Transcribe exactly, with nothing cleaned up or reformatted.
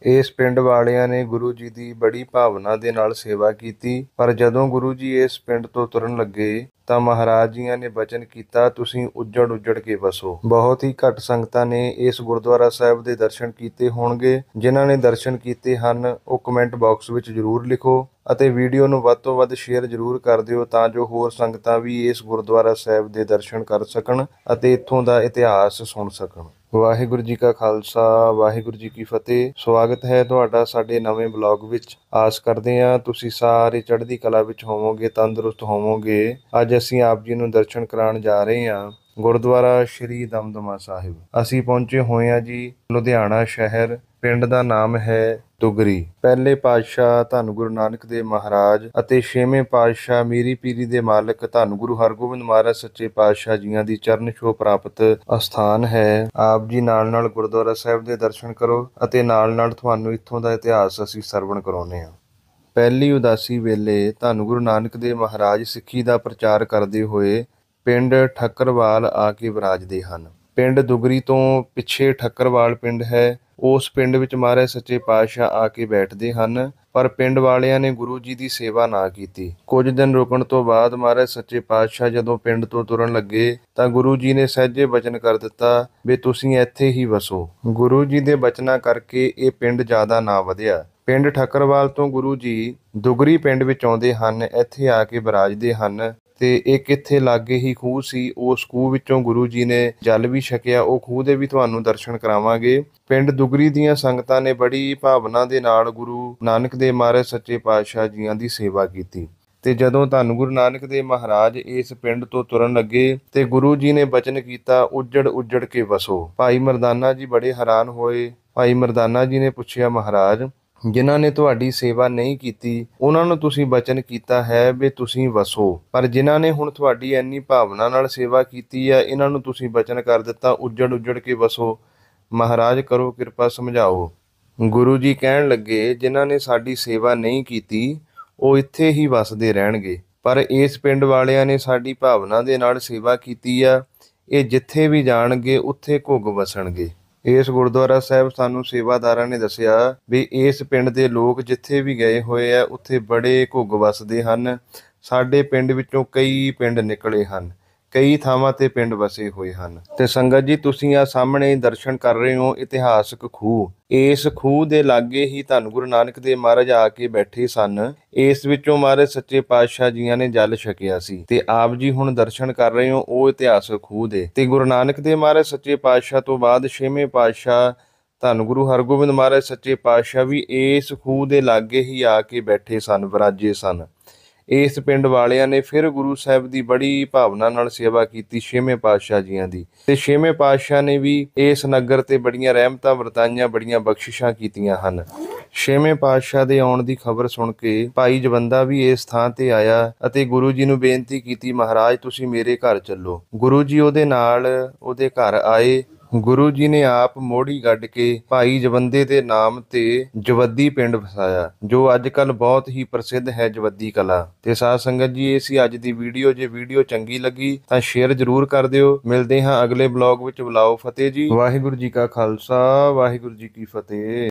ਇਸ ਪਿੰਡ ਵਾਲਿਆਂ ਨੇ ਗੁਰੂ ਜੀ ਦੀ ਬੜੀ ਭਾਵਨਾ ਦੇ ਨਾਲ ਸੇਵਾ ਕੀਤੀ। ਪਰ ਜਦੋਂ ਗੁਰੂ ਜੀ ਇਸ ਪਿੰਡ ਤੋਂ ਤੁਰਨ ਲੱਗੇ ਤਾਂ ਮਹਾਰਾਜ ਜੀਆਂ ਨੇ ਬਚਨ ਕੀਤਾ, ਤੁਸੀਂ ਉੱਜੜ ਉੱਜੜ ਕੇ ਵਸੋ। ਬਹੁਤ ਹੀ ਘੱਟ ਸੰਗਤਾਂ ਨੇ ਇਸ ਗੁਰਦੁਆਰਾ ਸਾਹਿਬ ਦੇ ਦਰਸ਼ਨ ਕੀਤੇ ਹੋਣਗੇ। ਜਿਨ੍ਹਾਂ ਨੇ ਦਰਸ਼ਨ ਕੀਤੇ ਹਨ ਉਹ ਕਮੈਂਟ ਬਾਕਸ ਵਿੱਚ ਜ਼ਰੂਰ ਲਿਖੋ ਅਤੇ ਵੀਡੀਓ ਨੂੰ ਵੱਧ ਤੋਂ ਵੱਧ ਸ਼ੇਅਰ ਜ਼ਰੂਰ ਕਰ ਦਿਓ ਤਾਂ ਜੋ ਹੋਰ ਸੰਗਤਾਂ ਵੀ ਇਸ ਗੁਰਦੁਆਰਾ ਸਾਹਿਬ ਦੇ ਦਰਸ਼ਨ ਕਰ ਸਕਣ ਅਤੇ ਇੱਥੋਂ ਦਾ ਇਤਿਹਾਸ ਸੁਣ ਸਕਣ। ਵਾਹਿਗੁਰੂ ਜੀ ਕਾ ਖਾਲਸਾ, ਵਾਹਿਗੁਰੂ ਜੀ ਕੀ ਫਤਿਹ। ਸਵਾਗਤ ਹੈ ਤੁਹਾਡਾ ਸਾਡੇ ਨਵੇਂ ਬਲੌਗ ਵਿੱਚ। ਆਸ ਕਰਦੇ ਹਾਂ ਤੁਸੀਂ ਸਾਰੇ ਚੜ੍ਹਦੀ ਕਲਾ ਵਿੱਚ ਹੋਵੋਗੇ, ਤੰਦਰੁਸਤ ਹੋਵੋਗੇ। ਅੱਜ ਅਸੀਂ ਆਪ ਜੀ ਨੂੰ ਦਰਸ਼ਨ ਕਰਾਉਣ ਜਾ ਰਹੇ ਹਾਂ ਗੁਰਦੁਆਰਾ ਸ਼੍ਰੀ ਦਮਦਮਾ ਸਾਹਿਬ। ਅਸੀਂ ਪਹੁੰਚੇ ਹੋਏ ਹਾਂ ਜੀ ਲੁਧਿਆਣਾ ਸ਼ਹਿਰ। ਪਿੰਡ ਦਾ ਨਾਮ ਹੈ ਦੁਗਰੀ। ਪਹਿਲੇ ਪਾਤਸ਼ਾਹ ਧੰਨ ਗੁਰੂ ਨਾਨਕ ਦੇਵ ਮਹਾਰਾਜ ਅਤੇ ਛੇਵੇਂ ਪਾਤਸ਼ਾਹ ਮੀਰੀ ਪੀਰੀ ਦੇ ਮਾਲਕ ਧੰਨ ਗੁਰੂ ਹਰਗੋਬਿੰਦ ਮਹਾਰਾਜ ਸੱਚੇ ਪਾਤਸ਼ਾਹ ਜੀਆਂ ਦੀ ਚਰਨ ਛੋਹ ਪ੍ਰਾਪਤ ਅਸਥਾਨ ਹੈ। ਆਪ ਜੀ ਨਾਲ ਨਾਲ ਗੁਰਦੁਆਰਾ ਸਾਹਿਬ ਦੇ ਦਰਸ਼ਨ ਕਰੋ ਅਤੇ ਨਾਲ ਨਾਲ ਤੁਹਾਨੂੰ ਇੱਥੋਂ ਦਾ ਇਤਿਹਾਸ ਅਸੀਂ ਸਰਵਣ ਕਰਾਉਂਦੇ ਹਾਂ। ਪਹਿਲੀ ਉਦਾਸੀ ਵੇਲੇ ਧੰਨ ਗੁਰੂ ਨਾਨਕ ਦੇਵ ਮਹਾਰਾਜ ਸਿੱਖੀ ਦਾ ਪ੍ਰਚਾਰ ਕਰਦੇ ਹੋਏ ਪਿੰਡ ਠੱਕਰਵਾਲ ਆ ਕੇ ਵਿਰਾਜਦੇ ਹਨ। ਪਿੰਡ ਦੁਗਰੀ ਤੋਂ ਪਿੱਛੇ ਠੱਕਰਵਾਲ ਪਿੰਡ ਹੈ। ਉਸ ਪਿੰਡ ਵਿੱਚ ਮਹਾਰਾਜ ਸੱਚੇ ਪਾਤਸ਼ਾਹ ਆ ਕੇ ਬੈਠਦੇ ਹਨ, ਪਰ ਪਿੰਡ ਵਾਲਿਆਂ ਨੇ ਗੁਰੂ ਜੀ ਦੀ ਸੇਵਾ ਨਾ ਕੀਤੀ। ਕੁਝ ਦਿਨ ਰੁਕਣ ਤੋਂ ਬਾਅਦ ਮਹਾਰਾਜ ਸੱਚੇ ਪਾਤਸ਼ਾਹ ਜਦੋਂ ਪਿੰਡ ਤੋਂ ਤੁਰਨ ਲੱਗੇ ਤਾਂ ਗੁਰੂ ਜੀ ਨੇ ਸਹਿਜੇ ਬਚਨ ਕਰ ਦਿੱਤਾ ਵੀ ਤੁਸੀਂ ਇੱਥੇ ਹੀ ਵਸੋ। ਗੁਰੂ ਜੀ ਦੇ ਬਚਨਾਂ ਕਰਕੇ ਇਹ ਪਿੰਡ ਜ਼ਿਆਦਾ ਨਾ ਵਧਿਆ। ਪਿੰਡ ਠੱਕਰਵਾਲ ਤੋਂ ਗੁਰੂ ਜੀ ਦੁਗਰੀ ਪਿੰਡ ਵਿੱਚ ਆਉਂਦੇ ਹਨ, ਇੱਥੇ ਆ ਕੇ ਵਿਰਾਜਦੇ ਹਨ ਤੇ ਇੱਕ ਇੱਥੇ ਲਾਗੇ ਹੀ ਖੂਹ ਸੀ। ਉਸ ਖੂਹ ਵਿੱਚੋਂ ਗੁਰੂ ਜੀ ਨੇ ਜਲ ਵੀ ਛਕਿਆ। ਉਹ ਖੂਹ ਦੇ ਵੀ ਤੁਹਾਨੂੰ ਦਰਸ਼ਨ ਕਰਾਵਾਂਗੇ। ਪਿੰਡ ਦੁਗਰੀ ਦੀਆਂ ਸੰਗਤਾਂ ਨੇ ਬੜੀ ਭਾਵਨਾ ਦੇ ਨਾਲ ਗੁਰੂ ਨਾਨਕ ਦੇਵ ਮਹਾਰਾਜ ਸੱਚੇ ਪਾਤਸ਼ਾਹ ਜੀਆਂ ਦੀ ਸੇਵਾ ਕੀਤੀ ਤੇ ਜਦੋਂ ਧੰਨ ਗੁਰੂ ਨਾਨਕ ਦੇਵ ਮਹਾਰਾਜ ਇਸ ਪਿੰਡ ਤੋਂ ਤੁਰਨ ਲੱਗੇ ਤੇ ਗੁਰੂ ਜੀ ਨੇ ਬਚਨ ਕੀਤਾ, ਉੱਜੜ ਉੱਜੜ ਕੇ ਵਸੋ। ਭਾਈ ਮਰਦਾਨਾ ਜੀ ਬੜੇ ਹੈਰਾਨ ਹੋਏ। ਭਾਈ ਮਰਦਾਨਾ ਜੀ ਨੇ ਪੁੱਛਿਆ, ਮਹਾਰਾਜ ਜਿਨ੍ਹਾਂ ਨੇ ਤੁਹਾਡੀ ਸੇਵਾ ਨਹੀਂ ਕੀਤੀ ਉਹਨਾਂ ਨੂੰ ਤੁਸੀਂ ਬਚਨ ਕੀਤਾ ਹੈ ਵੀ ਤੁਸੀਂ ਵਸੋ, ਪਰ ਜਿਨ੍ਹਾਂ ਨੇ ਹੁਣ ਤੁਹਾਡੀ ਇੰਨੀ ਭਾਵਨਾ ਨਾਲ ਸੇਵਾ ਕੀਤੀ ਹੈ ਇਹਨਾਂ ਨੂੰ ਤੁਸੀਂ ਬਚਨ ਕਰ ਦਿੱਤਾ ਉੱਜੜ ਉੱਜੜ ਕੇ ਵਸੋ। ਮਹਾਰਾਜ ਕਰੋ ਕਿਰਪਾ, ਸਮਝਾਓ। ਗੁਰੂ ਜੀ ਕਹਿਣ ਲੱਗੇ, ਜਿਨ੍ਹਾਂ ਨੇ ਸਾਡੀ ਸੇਵਾ ਨਹੀਂ ਕੀਤੀ ਉਹ ਇੱਥੇ ਹੀ ਵਸਦੇ ਰਹਿਣਗੇ, ਪਰ ਇਸ ਪਿੰਡ ਵਾਲਿਆਂ ਨੇ ਸਾਡੀ ਭਾਵਨਾ ਦੇ ਨਾਲ ਸੇਵਾ ਕੀਤੀ ਆ, ਇਹ ਜਿੱਥੇ ਵੀ ਜਾਣਗੇ ਉੱਥੇ ਘੁੱਗ ਵਸਣਗੇ। ਇਸ ਗੁਰਦੁਆਰਾ ਸਾਹਿਬ ਸਾਨੂੰ ਸੇਵਾਦਾਰਾਂ ਨੇ ਦੱਸਿਆ ਵੀ ਇਸ ਪਿੰਡ ਦੇ ਲੋਕ ਜਿੱਥੇ ਵੀ ਗਏ ਹੋਏ ਆ ਉੱਥੇ ਬੜੇ ਘੁੱਗ ਵਸਦੇ ਹਨ। ਸਾਡੇ ਪਿੰਡ ਵਿੱਚੋਂ ਕਈ ਪਿੰਡ ਨਿਕਲੇ ਹਨ, ਕਈ ਥਾਵਾਂ ਤੇ ਪਿੰਡ ਵਸੇ ਹੋਏ ਹਨ। ਤੇ ਸੰਗਤ ਜੀ ਤੁਸੀਂ ਆ ਸਾਹਮਣੇ ਦਰਸ਼ਨ ਕਰ ਰਹੇ ਹੋ ਇਤਿਹਾਸਕ ਖੂਹ। ਇਸ ਖੂਹ ਦੇ ਲਾਗੇ ਹੀ ਧੰਨ ਗੁਰੂ ਨਾਨਕ ਦੇਵ ਮਹਾਰਾਜ ਆ ਕੇ ਬੈਠੇ ਸਨ। ਇਸ ਵਿੱਚੋਂ ਮਹਾਰਾਜ ਸੱਚੇ ਪਾਤਸ਼ਾਹ ਜੀਆਂ ਨੇ ਜਲ ਛਕਿਆ ਸੀ ਤੇ ਆਪ ਜੀ ਹੁਣ ਦਰਸ਼ਨ ਕਰ ਰਹੇ ਹੋ ਉਹ ਇਤਿਹਾਸਕ ਖੂਹ ਦੇ। ਤੇ ਗੁਰੂ ਨਾਨਕ ਦੇਵ ਮਹਾਰਾਜ ਸੱਚੇ ਪਾਤਸ਼ਾਹ ਤੋਂ ਬਾਅਦ ਛੇਵੇਂ ਪਾਤਸ਼ਾਹ ਧੰਨ ਗੁਰੂ ਹਰਗੋਬਿੰਦ ਮਹਾਰਾਜ ਸੱਚੇ ਪਾਤਸ਼ਾਹ ਵੀ ਇਸ ਖੂਹ ਦੇ ਲਾਗੇ ਹੀ ਆ ਕੇ ਬੈਠੇ ਸਨ, ਵਿਰਾਜੇ ਸਨ। ਇਸ ਪਿੰਡ ਵਾਲਿਆਂ ਨੇ ਫਿਰ ਗੁਰੂ ਸਾਹਿਬ ਦੀ ਬੜੀ ਭਾਵਨਾ ਨਾਲ ਸੇਵਾ ਕੀਤੀ, ਛੇਵੇਂ ਪਾਤਸ਼ਾਹ ਜੀਆਂ ਦੀ। ਤੇ ਛੇਵੇਂ ਪਾਤਸ਼ਾਹ ਨੇ ਵੀ ਇਸ ਨਗਰ ਤੇ ਬੜੀਆਂ ਰਹਿਮਤਾਂ ਵਰਤਾਈਆਂ, ਬੜੀਆਂ ਬਖਸ਼ਿਸ਼ਾਂ ਕੀਤੀਆਂ ਹਨ। ਛੇਵੇਂ ਪਾਤਸ਼ਾਹ ਦੇ ਆਉਣ ਦੀ ਖਬਰ ਸੁਣ ਕੇ ਭਾਈ ਜਵੰਦਾ ਵੀ ਇਸ ਥਾਂ ਤੇ ਆਇਆ ਅਤੇ ਗੁਰੂ ਜੀ ਨੂੰ ਬੇਨਤੀ ਕੀਤੀ, ਮਹਾਰਾਜ ਤੁਸੀਂ ਮੇਰੇ ਘਰ ਚੱਲੋ। ਗੁਰੂ ਜੀ ਉਹਦੇ ਨਾਲ ਉਹਦੇ ਘਰ ਆਏ। ਗੁਰੂ ਜੀ ਨੇ ਆਪ ਮੋੜੀ ਗੱਡ ਕੇ ਭਾਈ ਜਵੰਦੇ ਦੇ ਨਾਮ ਤੇ ਜਵੱਦੀ ਪਿੰਡ ਵਸਾਇਆ, ਜੋ ਅੱਜ ਕੱਲ੍ਹ ਬਹੁਤ ਹੀ ਪ੍ਰਸਿੱਧ ਹੈ, ਜਵੱਦੀ ਕਲਾ। ਤੇ ਸਾਧ ਸੰਗਤ ਜੀ ਇਹ ਸੀ ਅੱਜ ਦੀ ਵੀਡੀਓ। ਜੇ ਵੀਡੀਓ ਚੰਗੀ ਲੱਗੀ ਤਾਂ ਸ਼ੇਅਰ ਜ਼ਰੂਰ ਕਰ ਦਿਓ। ਮਿਲਦੇ ਹਾਂ ਅਗਲੇ ਬਲੌਗ ਵਿੱਚ। ਬੁਲਾਓ ਫਤਿਹ ਜੀ। ਵਾਹਿਗੁਰੂ ਜੀ ਕਾ ਖਾਲਸਾ, ਵਾਹਿਗੁਰੂ ਜੀ ਕੀ ਫਤਿਹ।